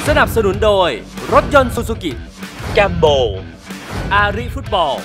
สนับสนุนโดยรถยนต์ซูซูกิแกมโบอารีฟุตบอล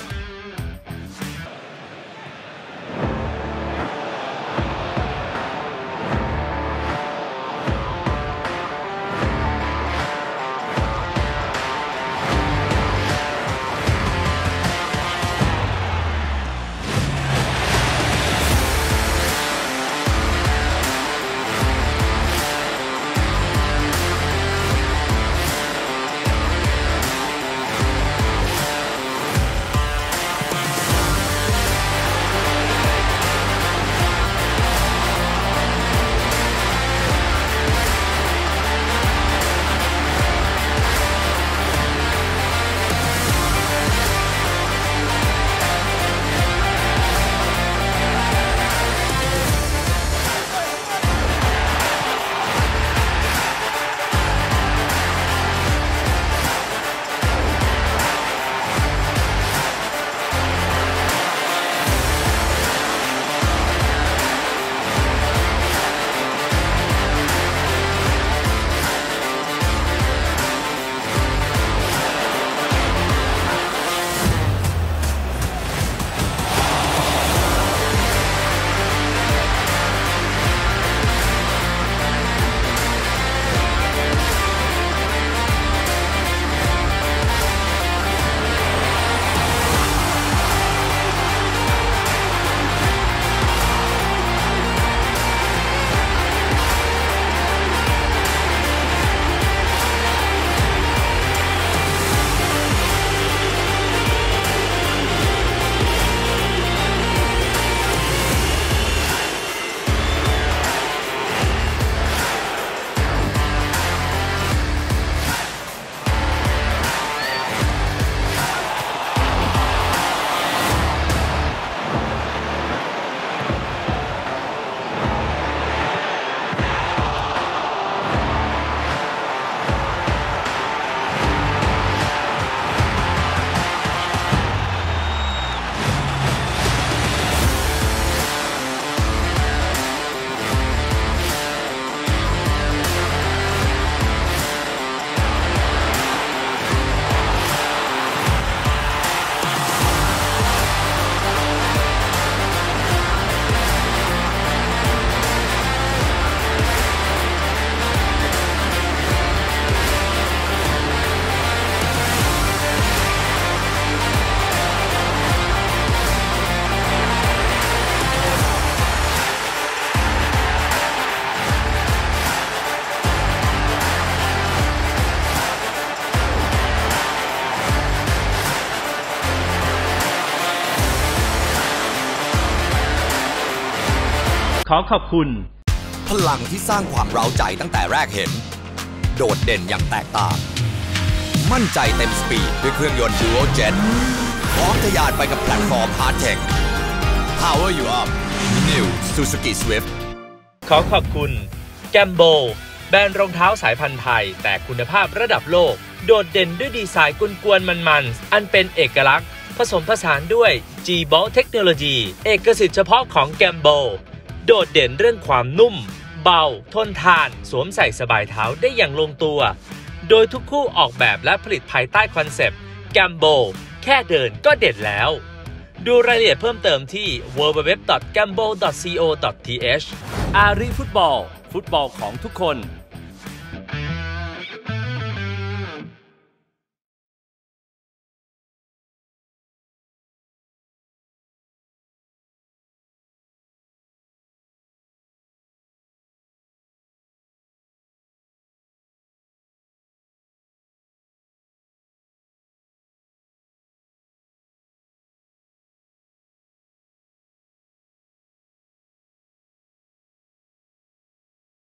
ขอขอบคุณพลังที่สร้างความเร้าใจตั้งแต่แรกเห็นโดดเด่นอย่างแตกต่างมั่นใจเต็มสปีดด้วยเครื่องยนต์ Duo Jet พร้อมทะยานไปกับแพลตฟอร์ม Hard Tech Power You Up New Suzuki Swift ขอขอบคุณแกมโบแบรนด์รองเท้าสายพันธุ์ไทยแต่คุณภาพระดับโลกโดดเด่นด้วยดีไซน์กวนๆมันๆอันเป็นเอกลักษณ์ผสมผสานด้วย G-Bolt เทคโนโลยีเอกสิทธิ์เฉพาะของแกมโบโดดเด่นเรื่องความนุ่มเบาทนทานสวมใส่สบายเท้าได้อย่างลงตัวโดยทุกคู่ออกแบบและผลิตภายใต้คอนเซปต์แกมโบแค่เดินก็เด็ดแล้วดูรายละเอียดเพิ่มเติมที่ www.gambo.co.th อารีฟุตบอลฟุตบอลของทุกคน